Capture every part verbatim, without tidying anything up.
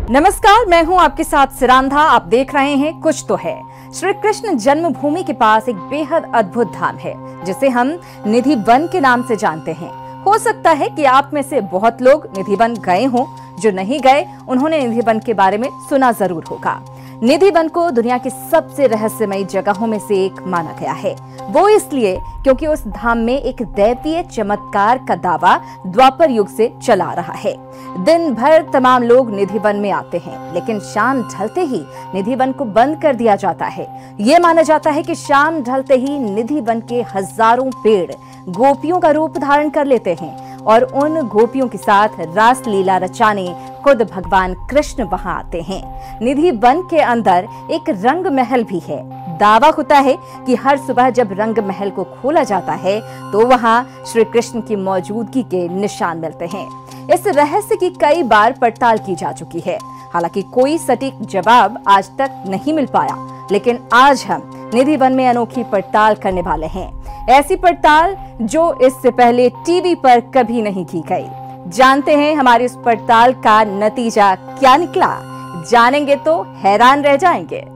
नमस्कार, मैं हूं आपके साथ सिरांधा। आप देख रहे हैं कुछ तो है। श्री कृष्ण जन्मभूमि के पास एक बेहद अद्भुत धाम है जिसे हम निधि वन के नाम से जानते हैं। हो सकता है कि आप में से बहुत लोग निधि वन गए हों, जो नहीं गए उन्होंने निधि वन के बारे में सुना जरूर होगा। निधि वन को दुनिया की सबसे रहस्यमयी जगहों में से एक माना गया है। वो इसलिए क्योंकि उस धाम में एक दैवीय चमत्कार का दावा द्वापर युग से चला रहा है। दिन भर तमाम लोग निधि वन में आते हैं, लेकिन शाम ढलते ही निधि वन को बंद कर दिया जाता है। ये माना जाता है कि शाम ढलते ही निधि वन के हजारों पेड़ गोपियों का रूप धारण कर लेते हैं और उन गोपियों के साथ रास लीला रचाने खुद भगवान कृष्ण वहां आते हैं। निधि वन के अंदर एक रंग महल भी है। दावा होता है कि हर सुबह जब रंग महल को खोला जाता है तो वहां श्री कृष्ण की मौजूदगी के निशान मिलते हैं। इस रहस्य की कई बार पड़ताल की जा चुकी है, हालांकि कोई सटीक जवाब आज तक नहीं मिल पाया। लेकिन आज हम निधि वन में अनोखी पड़ताल करने वाले हैं, ऐसी पड़ताल जो इससे पहले टीवी पर कभी नहीं की गई। जानते हैं हमारी इस पड़ताल का नतीजा क्या निकला। जानेंगे तो हैरान रह जाएंगे।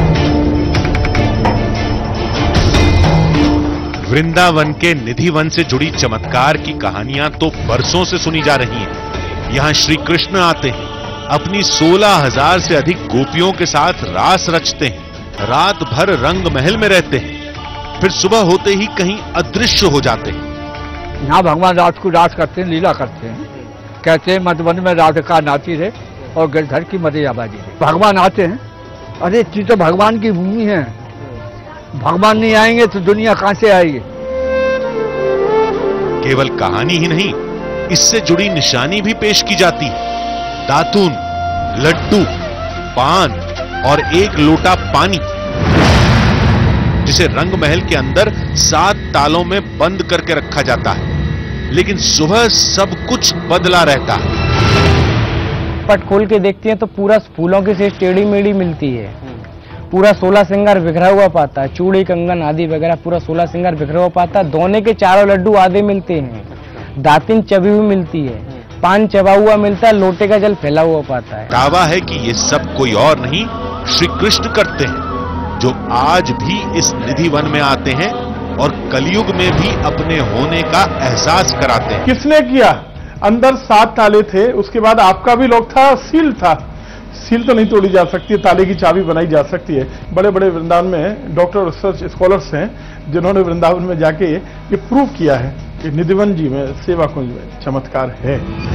वृंदावन के निधि वन से जुड़ी चमत्कार की कहानियां तो बरसों से सुनी जा रही हैं। यहाँ श्री कृष्ण आते हैं, अपनी सोलह हजार से अधिक गोपियों के साथ रास रचते हैं, रात भर रंग महल में रहते हैं, फिर सुबह होते ही कहीं अदृश्य हो जाते हैं। यहाँ भगवान रात को रास करते हैं, लीला करते हैं। कहते हैं मधुबन में राधिका नाची रहे और गिरधर की मदिरा बाजी रहे। भगवान आते हैं। अरे चीज तो भगवान की भूमि है, भगवान नहीं आएंगे तो दुनिया कहां से आएगी। केवल कहानी ही नहीं, इससे जुड़ी निशानी भी पेश की जाती है। दातून, लड्डू, पान और एक लोटा पानी, जिसे रंग महल के अंदर सात तालों में बंद करके रखा जाता है। लेकिन सुबह सब कुछ बदला रहता है। पट खोल के देखते हैं तो पूरा फूलों की से टेढ़ी मेढ़ी मिलती है। पूरा सोलह श्रृंगार बिखरा हुआ पाता है, चूड़ी कंगन आदि वगैरह पूरा सोलह श्रृंगार बिखरा हुआ पाता है। दोने के चारों लड्डू आधे मिलते हैं, दातिन चबी हुई मिलती है, पान चबा हुआ मिलता है, लोटे का जल फैला हुआ पाता है। दावा है कि ये सब कोई और नहीं श्री कृष्ण करते हैं, जो आज भी इस निधि वन में आते हैं और कलयुग में भी अपने होने का एहसास कराते हैं। किसने किया? अंदर सात ताले थे, उसके बाद आपका भी लॉक था, सील था। सील तो नहीं तोड़ी जा सकती, ताले की चाबी बनाई जा सकती है। बड़े बड़े वृंदावन में डॉक्टर रिसर्च स्कॉलर्स हैं जिन्होंने वृंदावन में जाके ये प्रूव किया है कि निधि वन जी में, सेवा कुंज में चमत्कार है।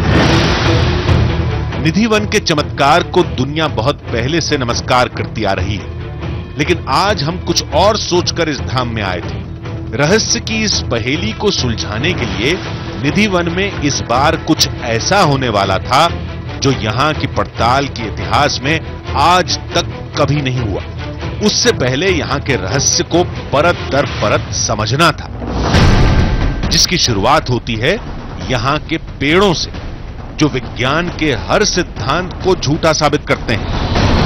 निधि वन के चमत्कार को दुनिया बहुत पहले से नमस्कार करती आ रही है, लेकिन आज हम कुछ और सोचकर इस धाम में आए थे। रहस्य की इस पहेली को सुलझाने के लिए निधि वन में इस बार कुछ ऐसा होने वाला था जो यहां की पड़ताल के इतिहास में आज तक कभी नहीं हुआ। उससे पहले यहां के रहस्य को परत दर परत समझना था, जिसकी शुरुआत होती है यहां के पेड़ों से, जो विज्ञान के हर सिद्धांत को झूठा साबित करते हैं।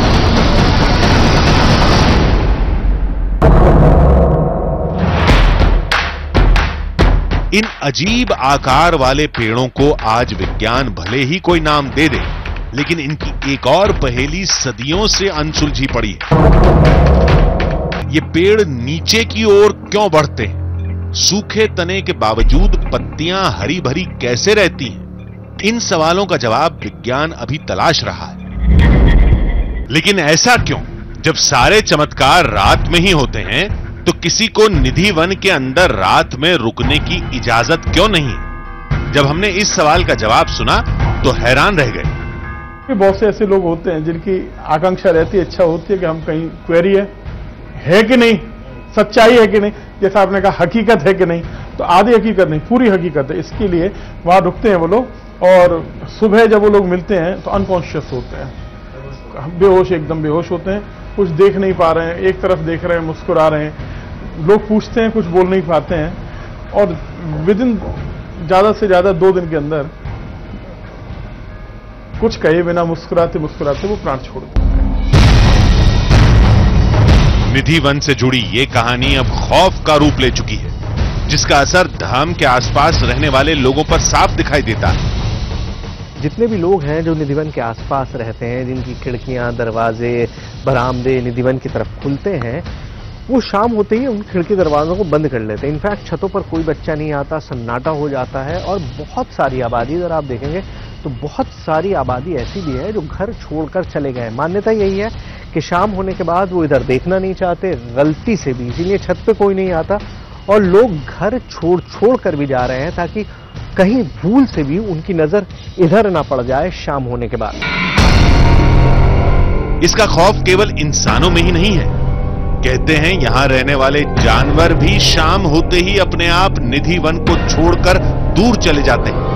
इन अजीब आकार वाले पेड़ों को आज विज्ञान भले ही कोई नाम दे दे, लेकिन इनकी एक और पहेली सदियों से अनसुलझी पड़ी है। ये पेड़ नीचे की ओर क्यों बढ़ते हैं? सूखे तने के बावजूद पत्तियां हरी भरी कैसे रहती हैं? इन सवालों का जवाब विज्ञान अभी तलाश रहा है। लेकिन ऐसा क्यों? जब सारे चमत्कार रात में ही होते हैं तो किसी को निधि वन के अंदर रात में रुकने की इजाजत क्यों नहीं? जब हमने इस सवाल का जवाब सुना तो हैरान रह गए। बहुत से ऐसे लोग होते हैं जिनकी आकांक्षा रहती है, इच्छा होती है कि हम कहीं क्वेरी है, है कि नहीं, सच्चाई है कि नहीं, जैसा आपने कहा हकीकत है कि नहीं, तो आधी हकीकत नहीं पूरी हकीकत है। इसके लिए वहां रुकते हैं वो लोग और सुबह जब वो लोग मिलते हैं तो अनकॉन्शियस होते हैं, बेहोश, एकदम बेहोश होते हैं, कुछ देख नहीं पा रहे हैं, एक तरफ देख रहे हैं, मुस्कुरा रहे हैं। लोग पूछते हैं, कुछ बोल नहीं पाते हैं और विद इन ज्यादा से ज्यादा दो दिन के अंदर कुछ कहे बिना मुस्कुराते मुस्कुराते वो प्राण छोड़ देते हैं। निधि वन से जुड़ी ये कहानी अब खौफ का रूप ले चुकी है, जिसका असर धाम के आसपास रहने वाले लोगों पर साफ दिखाई देता है। जितने भी लोग हैं जो निधिवन के आसपास रहते हैं, जिनकी खिड़कियां, दरवाजे, बरामदे निधिवन की तरफ खुलते हैं, वो शाम होते ही उन खिड़की दरवाजों को बंद कर लेते हैं। इनफैक्ट छतों पर कोई बच्चा नहीं आता, सन्नाटा हो जाता है। और बहुत सारी आबादी, अगर आप देखेंगे तो बहुत सारी आबादी ऐसी भी है जो घर छोड़कर चले गए। मान्यता यही है कि शाम होने के बाद वो इधर देखना नहीं चाहते, गलती से भी, इसीलिए छत पे कोई नहीं आता और लोग घर छोड़ छोड़ कर भी जा रहे हैं ताकि कहीं भूल से भी उनकी नजर इधर ना पड़ जाए शाम होने के बाद। इसका खौफ केवल इंसानों में ही नहीं है। कहते हैं यहां रहने वाले जानवर भी शाम होते ही अपने आप निधि वन को छोड़कर दूर चले जाते हैं।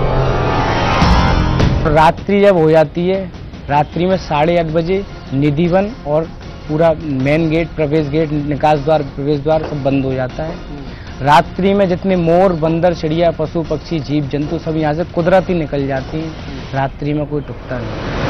रात्रि जब हो जाती है, रात्रि में साढ़े आठ बजे निधि वन और पूरा मेन गेट, प्रवेश गेट, निकास द्वार, प्रवेश द्वार सब बंद हो जाता है। रात्रि में जितने मोर, बंदर, चिड़िया, पशु पक्षी, जीव जंतु सब यहाँ से कुदरती निकल जाती हैं। रात्रि में कोई टुकता नहीं।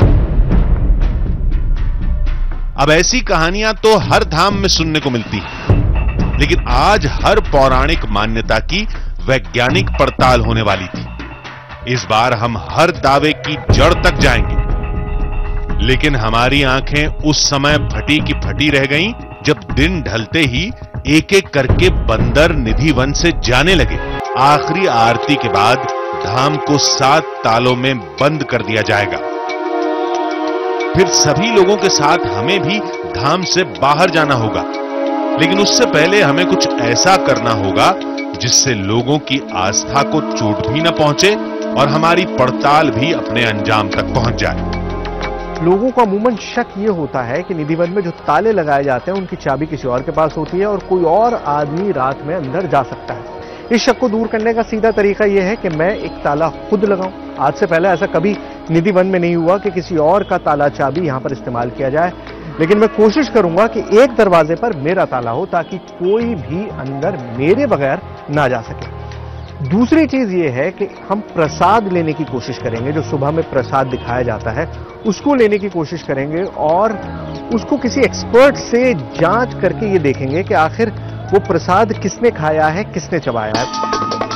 अब ऐसी कहानियां तो हर धाम में सुनने को मिलती है, लेकिन आज हर पौराणिक मान्यता की वैज्ञानिक पड़ताल होने वाली थी। इस बार हम हर दावे की जड़ तक जाएंगे, लेकिन हमारी आंखें उस समय फटी की फटी रह गईं जब दिन ढलते ही एक एक करके बंदर निधि वन से जाने लगे। आखिरी आरती के बाद धाम को सात तालों में बंद कर दिया जाएगा। फिर सभी लोगों के साथ हमें भी धाम से बाहर जाना होगा, लेकिन उससे पहले हमें कुछ ऐसा करना होगा जिससे लोगों की आस्था को चोट भी न पहुंचे और हमारी पड़ताल भी अपने अंजाम तक पहुंच जाए। लोगों को अमूमन शक ये होता है कि निधि वन में जो ताले लगाए जाते हैं उनकी चाबी किसी और के पास होती है और कोई और आदमी रात में अंदर जा सकता है। इस शक को दूर करने का सीधा तरीका यह है कि मैं एक ताला खुद लगाऊं। आज से पहले ऐसा कभी निधि वन में नहीं हुआ कि किसी और का ताला चाबी यहां पर इस्तेमाल किया जाए, लेकिन मैं कोशिश करूंगा कि एक दरवाजे पर मेरा ताला हो ताकि कोई भी अंदर मेरे बगैर ना जा सके। दूसरी चीज ये है कि हम प्रसाद लेने की कोशिश करेंगे। जो सुबह में प्रसाद दिखाया जाता है उसको लेने की कोशिश करेंगे और उसको किसी एक्सपर्ट से जांच करके ये देखेंगे कि आखिर वो प्रसाद किसने खाया है, किसने चबाया है।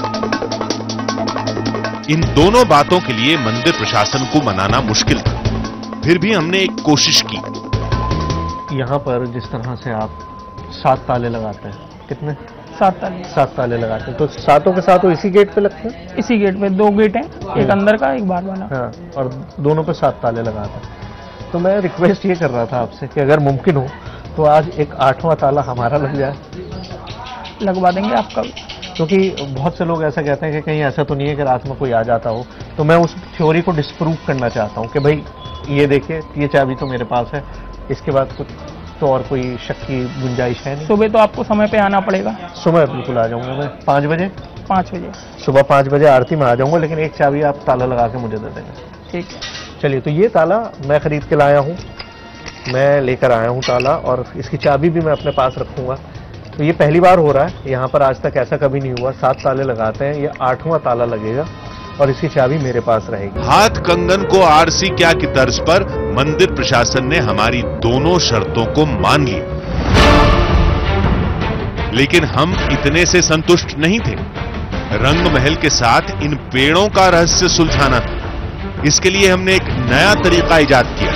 इन दोनों बातों के लिए मंदिर प्रशासन को मनाना मुश्किल था, फिर भी हमने एक कोशिश की। यहाँ पर जिस तरह से आप सात ताले लगाते हैं, कितने? सात ताले सात ताले लगाते हैं, तो सातों के सातों इसी गेट पे लगते हैं? इसी गेट पे दो गेट हैं, एक अंदर का, एक बाहर वाला। हाँ, और दोनों पे सात ताले लगाते हैं। तो मैं रिक्वेस्ट ये कर रहा था आपसे कि अगर मुमकिन हो तो आज एक आठवां ताला हमारा लग जाए। लगवा देंगे आपका, क्योंकि बहुत से लोग ऐसा कहते हैं कि कहीं ऐसा तो नहीं है कि रात में कोई आ जाता हो। तो मैं उस थ्योरी को डिस्प्रूव करना चाहता हूँ कि भाई ये देखिए, ये चाबी तो मेरे पास है, इसके बाद कुछ तो और कोई शक की गुंजाइश है नहीं। सुबह तो आपको समय पे आना पड़ेगा। सुबह बिल्कुल आ जाऊंगा मैं, पाँच बजे पाँच बजे सुबह पाँच बजे आरती में आ जाऊंगा, लेकिन एक चाबी आप ताला लगा के मुझे दे देंगे। ठीक है, चलिए। तो ये ताला मैं खरीद के लाया हूँ, मैं लेकर आया हूँ ताला, और इसकी चाबी भी मैं अपने पास रखूंगा। तो ये पहली बार हो रहा है, यहाँ पर आज तक ऐसा कभी नहीं हुआ। सात ताले लगाते हैं, ये आठवां ताला लगेगा और इसकी चाबी मेरे पास रहेगी। हाथ कंगन को आरसी क्या की तर्ज पर मंदिर प्रशासन ने हमारी दोनों शर्तों को मान लिया, लेकिन हम इतने से संतुष्ट नहीं थे। रंग महल के साथ इन पेड़ों का रहस्य सुलझाना था। इसके लिए हमने एक नया तरीका इजाद किया।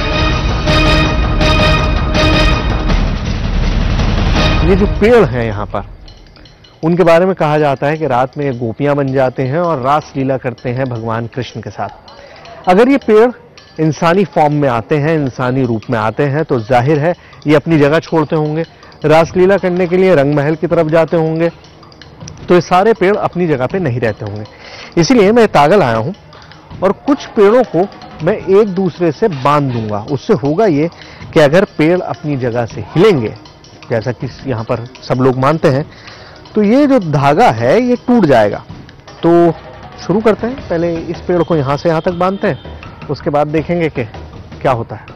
ये जो पेड़ हैं यहाँ पर, उनके बारे में कहा जाता है कि रात में ये गोपियां बन जाते हैं और रास लीला करते हैं भगवान कृष्ण के साथ। अगर ये पेड़ इंसानी फॉर्म में आते हैं, इंसानी रूप में आते हैं, तो जाहिर है ये अपनी जगह छोड़ते होंगे, रासलीला करने के लिए रंग महल की तरफ जाते होंगे। तो ये सारे पेड़ अपनी जगह पे नहीं रहते होंगे। इसीलिए मैं तागल आया हूं और कुछ पेड़ों को मैं एक दूसरे से बांध दूंगा। उससे होगा ये कि अगर पेड़ अपनी जगह से हिलेंगे, जैसा कि यहाँ पर सब लोग मानते हैं, तो ये जो धागा है ये टूट जाएगा। तो शुरू करते हैं। पहले इस पेड़ को यहाँ से यहाँ तक बांधते हैं, उसके बाद देखेंगे कि क्या होता है।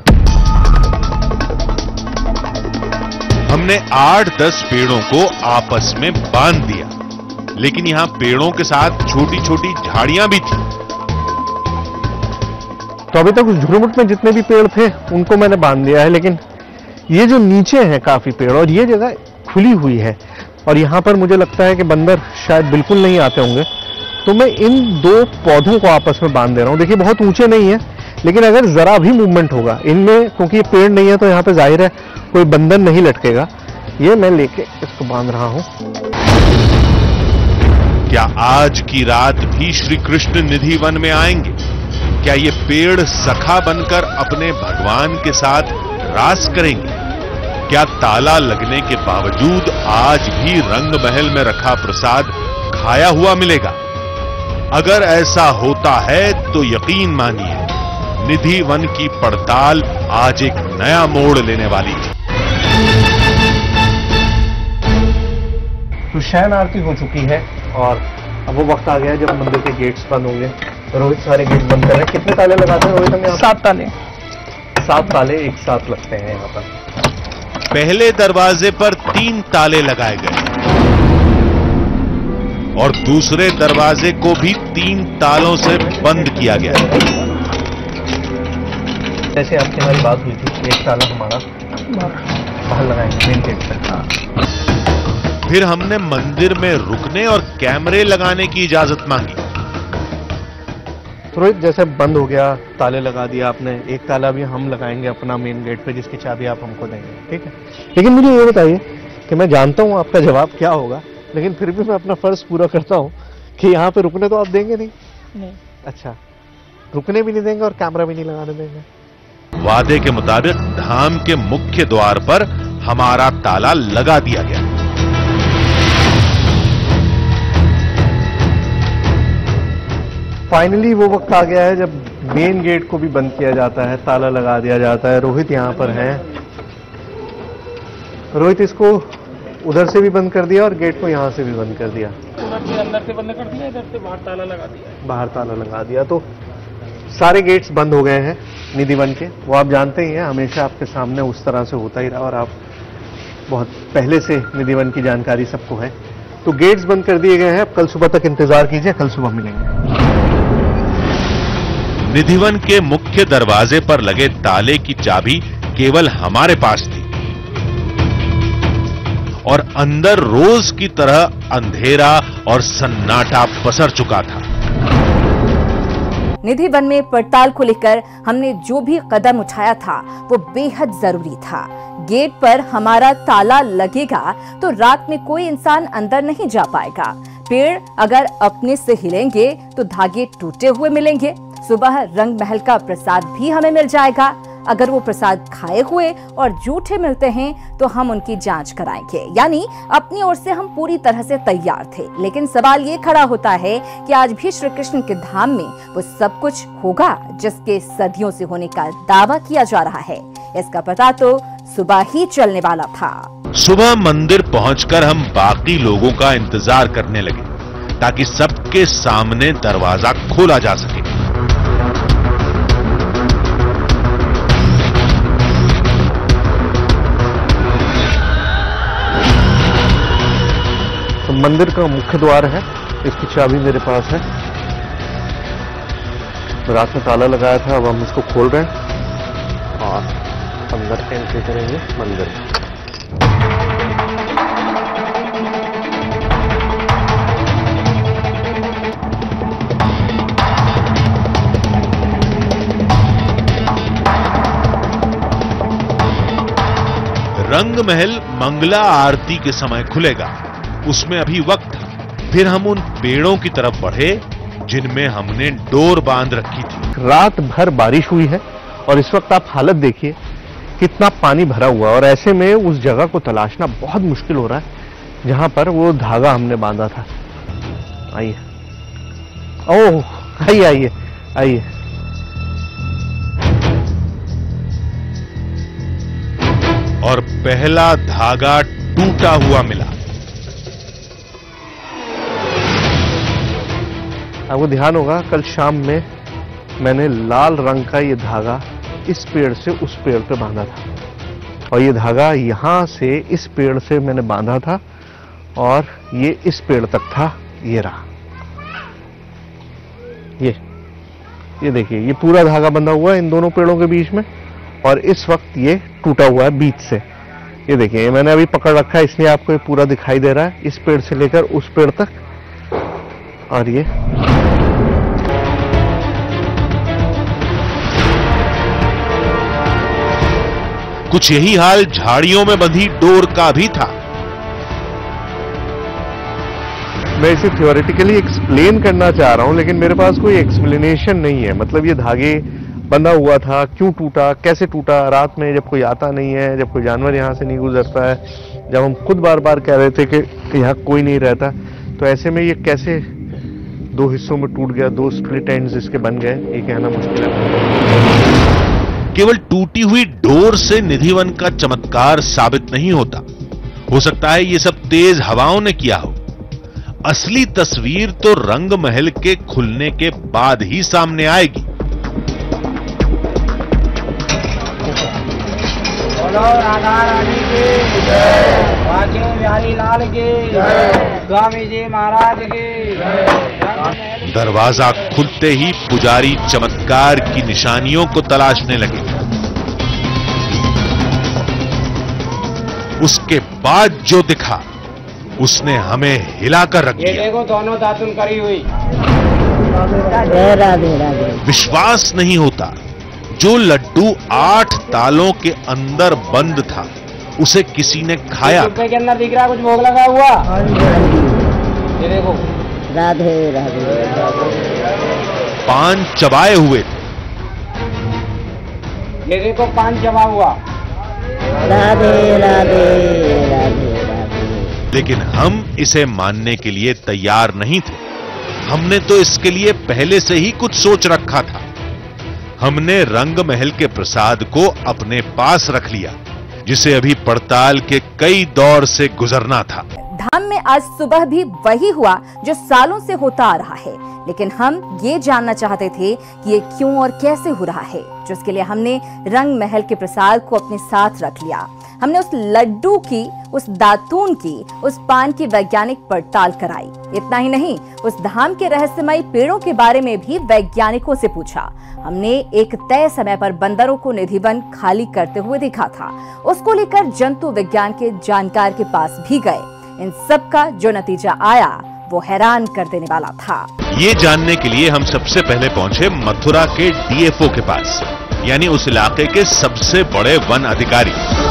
हमने आठ दस पेड़ों को आपस में बांध दिया, लेकिन यहां पेड़ों के साथ छोटी छोटी झाड़ियां भी थी। तो अभी तक उस झुरमुट में जितने भी पेड़ थे उनको मैंने बांध दिया है, लेकिन ये जो नीचे हैं काफी पेड़, और ये जगह खुली हुई है, और यहाँ पर मुझे लगता है कि बंदर शायद बिल्कुल नहीं आते होंगे, तो मैं इन दो पौधों को आपस में बांध दे रहा हूं। देखिए बहुत ऊंचे नहीं है, लेकिन अगर जरा भी मूवमेंट होगा इनमें, क्योंकि ये पेड़ नहीं है तो यहाँ पे जाहिर है कोई बंधन नहीं लटकेगा। ये मैं लेके इसको बांध रहा हूं। क्या आज की रात भी श्री कृष्ण निधि वन में आएंगे? क्या ये पेड़ सखा बनकर अपने भगवान के साथ रास करेंगे? क्या ताला लगने के बावजूद आज भी रंग महल में रखा प्रसाद खाया हुआ मिलेगा? अगर ऐसा होता है तो यकीन मानिए निधि वन की पड़ताल आज एक नया मोड़ लेने वाली थी। तो शयन आरती हो चुकी है और अब वो वक्त आ गया है जब मंदिर के गेट्स बंद होंगे। रोहित सारे गेट बंद कर रहे हैं। कितने ताले लगाते हैं रोहित? हम यहाँ सात ताले सात ताले एक साथ लगते हैं यहाँ पर। पहले दरवाजे पर तीन ताले लगाए गए और दूसरे दरवाजे को भी तीन तालों से बंद किया गया। जैसे आपकी हमारी बात हुई थी, एक ताला हमारा बाहर लगाएंगे मेन गेट पर। फिर हमने मंदिर में रुकने और कैमरे लगाने की इजाजत मांगी। रोहित जैसे बंद हो गया, ताले लगा दिया आपने, एक ताला भी हम लगाएंगे अपना मेन गेट पे जिसकी चाबी आप हमको देंगे, ठीक है? लेकिन मुझे ये बताइए कि मैं जानता हूँ आपका जवाब क्या होगा, लेकिन फिर भी मैं अपना फर्ज पूरा करता हूँ कि यहाँ पे रुकने तो आप देंगे नहीं? नहीं। अच्छा, रुकने भी नहीं देंगे और कैमरा भी नहीं लगाने देंगे? वादे के मुताबिक धाम के मुख्य द्वार पर हमारा ताला लगा दिया गया। फाइनली वो वक्त आ गया है जब मेन गेट को भी बंद किया जाता है, ताला लगा दिया जाता है। रोहित यहाँ पर है। रोहित इसको उधर से भी बंद कर दिया और गेट को यहाँ से भी बंद कर दिया। उधर से अंदर से बंद कर दिया, इधर से बाहर ताला लगा दिया। बाहर ताला लगा दिया। तो सारे गेट्स बंद हो गए हैं निधि वन के। वो आप जानते ही हैं, हमेशा आपके सामने उस तरह से होता ही रहा और आप बहुत पहले से निधि वन की जानकारी सबको है। तो गेट्स बंद कर दिए गए हैं। अब कल सुबह तक इंतजार कीजिए, कल सुबह मिलेंगे। निधि वन के मुख्य दरवाजे पर लगे ताले की चाबी केवल हमारे पास थी और अंदर रोज की तरह अंधेरा और सन्नाटा पसर चुका था। निधि वन में पड़ताल को लेकर हमने जो भी कदम उठाया था वो बेहद जरूरी था। गेट पर हमारा ताला लगेगा तो रात में कोई इंसान अंदर नहीं जा पाएगा। पेड़ अगर अपने से हिलेंगे तो धागे टूटे हुए मिलेंगे। सुबह रंग महल का प्रसाद भी हमें मिल जाएगा। अगर वो प्रसाद खाए हुए और झूठे मिलते हैं तो हम उनकी जांच कराएंगे। यानी अपनी ओर से हम पूरी तरह से तैयार थे। लेकिन सवाल ये खड़ा होता है कि आज भी श्री कृष्ण के धाम में वो सब कुछ होगा जिसके सदियों से होने का दावा किया जा रहा है। इसका पता तो सुबह ही चलने वाला था। सुबह मंदिर पहुंचकर हम बाकी लोगों का इंतजार करने लगे ताकि सबके सामने दरवाजा खोला जा सके। तो मंदिर का मुख्य द्वार है, इसकी चाबी मेरे पास है। रात में ताला लगाया था, अब हम इसको खोल रहे हैं और अंदर एंट्री करेंगे मंदिर में। रंग महल मंगला आरती के समय खुलेगा, उसमें अभी वक्त था। फिर हम उन पेड़ों की तरफ बढ़े जिनमें हमने डोर बांध रखी थी। रात भर बारिश हुई है और इस वक्त आप हालत देखिए कितना पानी भरा हुआ, और ऐसे में उस जगह को तलाशना बहुत मुश्किल हो रहा है जहां पर वो धागा हमने बांधा था। आइए, ओह आइए आइए आइए। और पहला धागा टूटा हुआ मिला। आपको ध्यान होगा कल शाम में मैंने लाल रंग का ये धागा इस पेड़ से उस पेड़ पे बांधा था, और ये धागा यहां से इस पेड़ से मैंने बांधा था और ये इस पेड़ तक था। ये रहा, ये ये देखिए, ये पूरा धागा बंधा हुआ है इन दोनों पेड़ों के बीच में, और इस वक्त ये टूटा हुआ है बीच से। ये देखिए, मैंने अभी पकड़ रखा है इसलिए आपको ये पूरा दिखाई दे रहा है, इस पेड़ से लेकर उस पेड़ तक और ये कुछ यही हाल झाड़ियों में बंधी डोर का भी था। मैं इसे थ्योरेटिकली एक्सप्लेन करना चाह रहा हूं, लेकिन मेरे पास कोई एक्सप्लेनेशन नहीं है। मतलब ये धागे बंधा हुआ था, क्यों टूटा, कैसे टूटा, रात में जब कोई आता नहीं है, जब कोई जानवर यहाँ से नहीं गुजरता है, जब हम खुद बार बार कह रहे थे कि यहाँ कोई नहीं रहता, तो ऐसे में ये कैसे दो हिस्सों में टूट गया, दो स्प्लिट एंड्स इसके बन गए, ये कहना मुश्किल है। केवल टूटी हुई डोर से निधिवन का चमत्कार साबित नहीं होता। हो सकता है ये सब तेज हवाओं ने किया हो। असली तस्वीर तो रंग महल के खुलने के बाद ही सामने आएगी। बोलो राधा रानी की जय, बाकी बिहारी लाल की जय, स्वामी जी महाराज की जय। दरवाजा खुलते ही पुजारी चमत्कार की निशानियों को तलाशने लगे। उसके बाद जो दिखा उसने हमें हिलाकर रख दिया। ये देखो दोनों दातुन करी हुई। विश्वास नहीं होता, जो लड्डू आठ तालों के अंदर बंद था उसे किसी ने खाया। के अंदर दिख रहा कुछ भोग लगा हुआ। ये देखो राधे राधे पान चबाए हुए थे। ये देखो पान चबा हुआ। राधे राधे राधे राधे। लेकिन हम इसे मानने के लिए तैयार नहीं थे। हमने तो इसके लिए पहले से ही कुछ सोच रखा था। हमने रंग महल के प्रसाद को अपने पास रख लिया, जिसे अभी पड़ताल के कई दौर से गुजरना था। धाम में आज सुबह भी वही हुआ जो सालों से होता आ रहा है, लेकिन हम ये जानना चाहते थे कि ये क्यों और कैसे हो रहा है, जिसके लिए हमने रंग महल के प्रसाद को अपने साथ रख लिया। हमने उस लड्डू की, उस दातून की, उस पान की वैज्ञानिक पड़ताल कराई। इतना ही नहीं, उस धाम के रहस्यमयी पेड़ों के बारे में भी वैज्ञानिकों से पूछा। हमने एक तय समय पर बंदरों को निधिवन खाली करते हुए देखा था। उसको लेकर जंतु विज्ञान के जानकार के पास भी गए। इन सब का जो नतीजा आया वो हैरान कर देने वाला था। ये जानने के लिए हम सबसे पहले पहुंचे मथुरा के डीएफओ के पास, यानी उस इलाके के सबसे बड़े वन अधिकारी,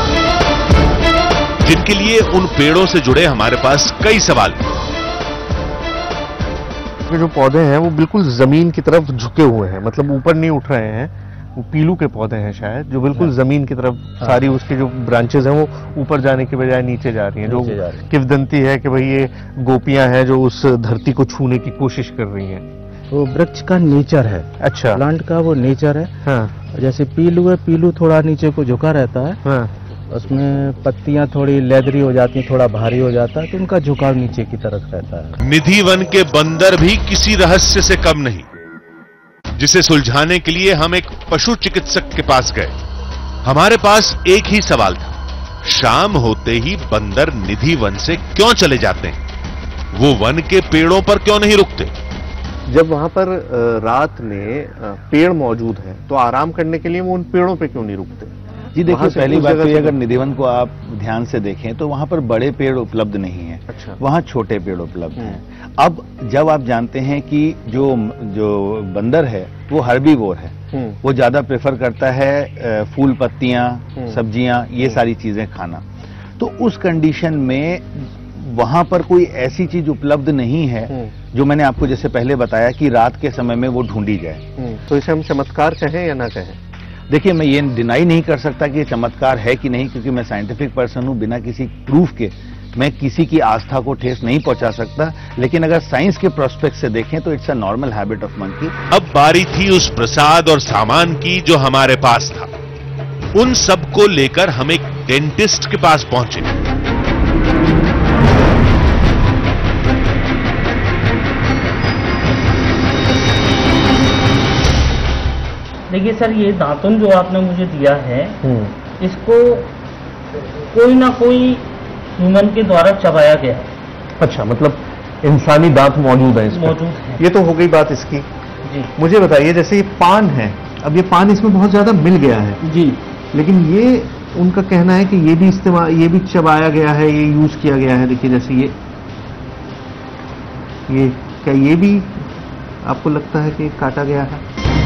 जिनके लिए उन पेड़ों से जुड़े हमारे पास कई सवाल। ये जो पौधे हैं वो बिल्कुल जमीन की तरफ झुके हुए हैं, मतलब ऊपर नहीं उठ रहे हैं। वो पीलू के पौधे हैं शायद, जो बिल्कुल जमीन की तरफ सारी उसकी जो ब्रांचेस हैं वो ऊपर जाने के बजाय नीचे जा रही हैं, जो किंवदंती है कि भाई ये गोपियां हैं जो उस धरती को छूने की कोशिश कर रही हैं। वो वृक्ष का नेचर है। अच्छा, प्लांट का वो नेचर है। हाँ। जैसे पीलू है, पीलू थोड़ा नीचे को झुका रहता है। हाँ। उसमें पत्तियां थोड़ी लेदरी हो जाती हैं, थोड़ा भारी हो जाता है, तो उनका झुकाव नीचे की तरफ रहता है। निधिवन के बंदर भी किसी रहस्य से कम नहीं, जिसे सुलझाने के लिए हम एक पशु चिकित्सक के पास गए। हमारे पास एक ही सवाल था, शाम होते ही बंदर निधिवन से क्यों चले जाते हैं? वो वन के पेड़ों पर क्यों नहीं रुकते? जब वहां पर रात में पेड़ मौजूद हैं तो आराम करने के लिए वो उन पेड़ों पे क्यों नहीं रुकते? जी देखिए, पहली बात तो ये, अगर निधिवन को आप ध्यान से देखें तो वहां पर बड़े पेड़ उपलब्ध नहीं है। अच्छा। वहां छोटे पेड़ उपलब्ध हैं। अब जब आप जानते हैं कि जो जो बंदर है वो हर्बीवोर है, वो ज्यादा प्रेफर करता है फूल पत्तियां, सब्जियां, ये सारी चीजें खाना, तो उस कंडीशन में वहां पर कोई ऐसी चीज उपलब्ध नहीं है जो मैंने आपको जैसे पहले बताया कि रात के समय में वो ढूंढी जाए। तो इसे हम चमत्कार कहें या ना कहें? देखिए, मैं ये डिनाई नहीं कर सकता कि ये चमत्कार है कि नहीं, क्योंकि मैं साइंटिफिक पर्सन हूं। बिना किसी प्रूफ के मैं किसी की आस्था को ठेस नहीं पहुंचा सकता, लेकिन अगर साइंस के प्रोस्पेक्ट से देखें तो it's a normal habit of monkey. अब बारी थी उस प्रसाद और सामान की जो हमारे पास था। उन सब को लेकर हम एक डेंटिस्ट के पास पहुंचे। देखिए सर, ये दातुन जो आपने मुझे दिया है, इसको कोई ना कोई ह्यूमन के द्वारा चबाया गया है। अच्छा, मतलब इंसानी दांत मौजूद है इसमें? मौजूद है। ये तो हो गई बात इसकी। जी। मुझे बताइए, जैसे ये पान है, अब ये पान इसमें बहुत ज्यादा मिल गया है। जी। लेकिन ये उनका कहना है कि ये भी इस्तेमाल, ये भी चबाया गया है, ये यूज किया गया है। देखिए, जैसे ये ये क्या ये भी आपको लगता है कि काटा गया है?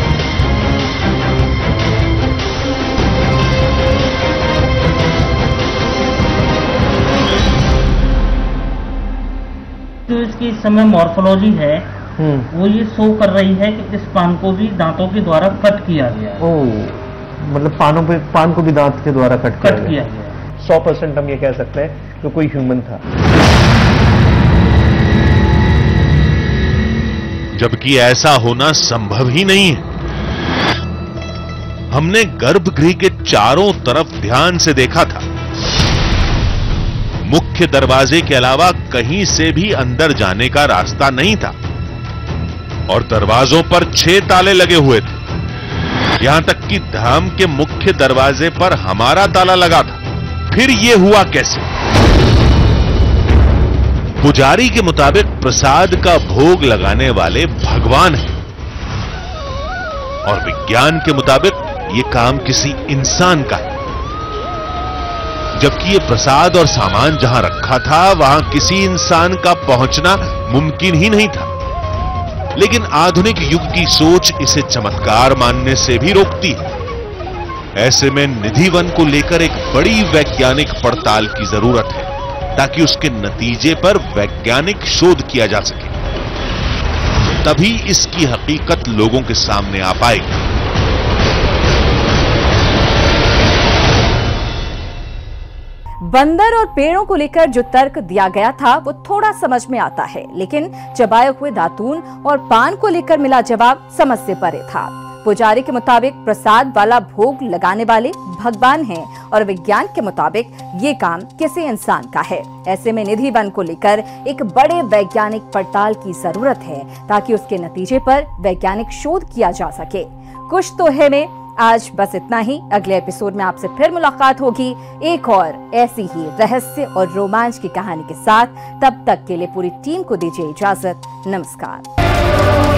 जो इसकी इस समय मॉर्फोलॉजी है वो ये शो कर रही है कि इस पान को भी दांतों के द्वारा कट किया गया है। ओह, मतलब पानों पे पान को भी दांत के द्वारा कट, कट किया गया। सौ परसेंट हम ये कह सकते हैं कि कोई ह्यूमन था। जबकि ऐसा होना संभव ही नहीं है। हमने गर्भगृह के चारों तरफ ध्यान से देखा था। मुख्य दरवाजे के अलावा कहीं से भी अंदर जाने का रास्ता नहीं था और दरवाजों पर छह ताले लगे हुए थे। यहां तक कि धाम के मुख्य दरवाजे पर हमारा ताला लगा था। फिर यह हुआ कैसे? पुजारी के मुताबिक प्रसाद का भोग लगाने वाले भगवान हैं और विज्ञान के मुताबिक यह काम किसी इंसान का है। जबकि यह प्रसाद और सामान जहां रखा था वहां किसी इंसान का पहुंचना मुमकिन ही नहीं था। लेकिन आधुनिक युग की सोच इसे चमत्कार मानने से भी रोकती है। ऐसे में निधि वन को लेकर एक बड़ी वैज्ञानिक पड़ताल की जरूरत है ताकि उसके नतीजे पर वैज्ञानिक शोध किया जा सके। तभी इसकी हकीकत लोगों के सामने आ पाएगी। बंदर और पेड़ों को लेकर जो तर्क दिया गया था वो थोड़ा समझ में आता है, लेकिन चबाए हुए दातून और पान को लेकर मिला जवाब समझ से परे था। पुजारी के मुताबिक प्रसाद वाला भोग लगाने वाले भगवान हैं और विज्ञान के मुताबिक ये काम किसी इंसान का है। ऐसे में निधि वन को लेकर एक बड़े वैज्ञानिक पड़ताल की जरूरत है ताकि उसके नतीजे पर वैज्ञानिक शोध किया जा सके। कुछ तो है में आज बस इतना ही। अगले एपिसोड में आपसे फिर मुलाकात होगी एक और ऐसी ही रहस्य और रोमांच की कहानी के साथ। तब तक के लिए पूरी टीम को दीजिए इजाजत। नमस्कार।